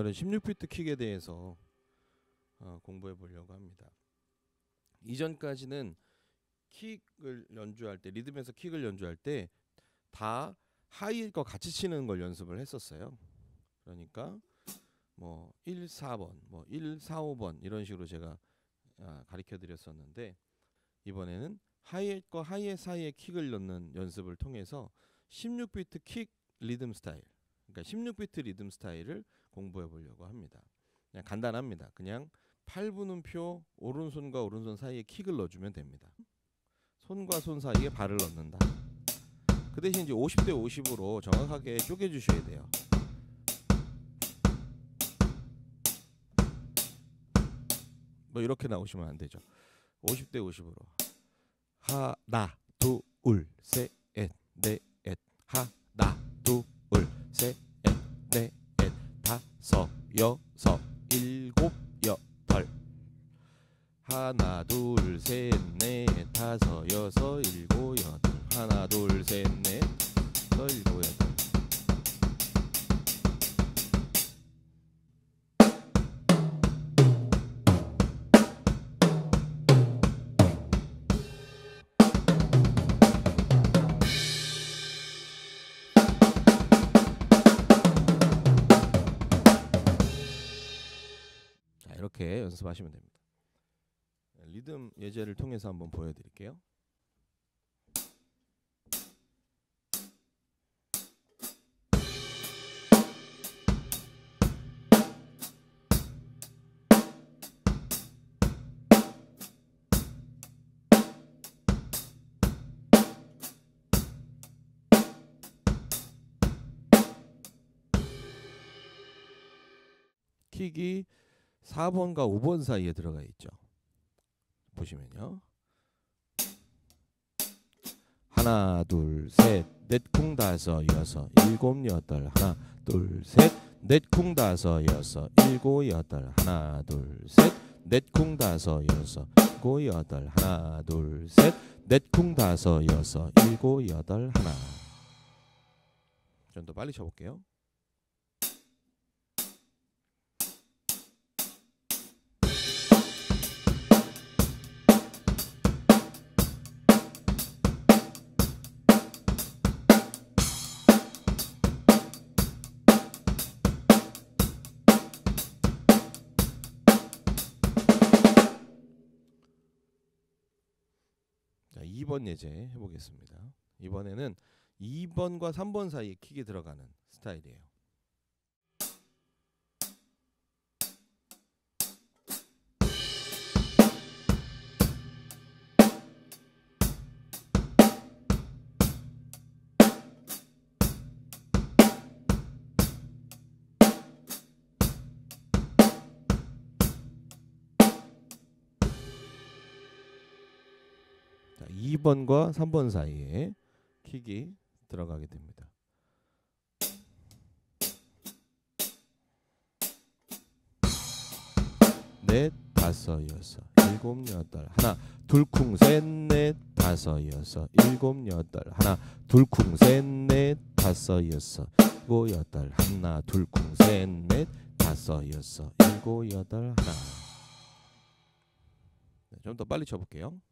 오늘은 16비트 킥에 대해서 공부해 보려고 합니다. 이전까지는 킥을 연주할 때, 리듬에서 킥을 연주할 때 다 하이일 거 같이 치는 걸 연습을 했었어요. 그러니까 뭐 1, 4번, 뭐 1, 4, 5번 이런 식으로 제가 가르쳐 드렸었는데, 이번에는 하이일 거 하이의 사이에 킥을 넣는 연습을 통해서 16비트 킥 리듬 스타일, 그러니까 16비트 리듬 스타일을 공부해 보려고 합니다. 그냥 간단합니다. 그냥 팔분음표 오른손과 오른손 사이에 킥을 넣어주면 됩니다. 손과 손 사이에 발을 넣는다. 그 대신 이제 50대 50으로 정확하게 쪼개주셔야 돼요. 뭐 이렇게 나오시면 안 되죠. 50대 50으로 하나 둘 셋 넷 하나 둘 셋 넷 다섯 여섯 일곱 여덟 하나 둘 셋 넷 다섯 여섯 일곱 여덟 하나 둘 셋 넷 다섯 일곱 여덟. 자, 이렇게 연습하시면 됩니다. 리듬 예제를 통해서 한번 보여드릴게요. 킥이 4번과 5번 사이에 들어가 있죠. 보시면요. 하나 둘 셋 넷 쿵 다섯 여섯 일곱 여덟 하나 둘 셋 넷 쿵 다섯 여섯 일곱 여덟 하나 둘 셋 넷 쿵 다섯 여섯 일곱 여덟 하나 둘 셋 넷 쿵 다섯 여섯 일곱 여덟 하나. 좀 더 빨리 쳐볼게요. 자, 2번 예제 해보겠습니다. 이번에는 2번과 3번 사이에 킥이 들어가는 스타일이에요. 자, 2번과 3번 사이에 킥이 들어가게 됩니다. 넷 다섯 여섯 일곱 여덟 하나 둘쿵 셋 넷 다섯 여섯 일곱 여덟 하나 둘쿵 셋 넷 다섯 여섯 일곱 여덟 하나 둘쿵 셋 넷 다섯 여섯 일곱 여덟 하나. 좀 더 빨리 쳐볼게요.